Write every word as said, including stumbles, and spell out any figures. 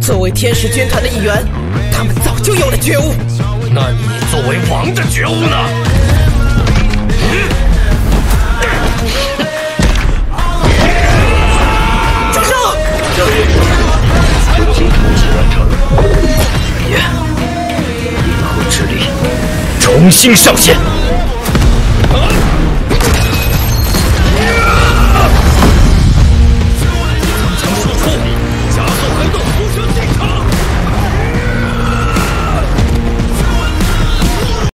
作为天使军团的一员，他们早就有了觉悟。 那你作为王的觉悟呢？ 住手！ 突击突击完成。夜，银河之力重新上线。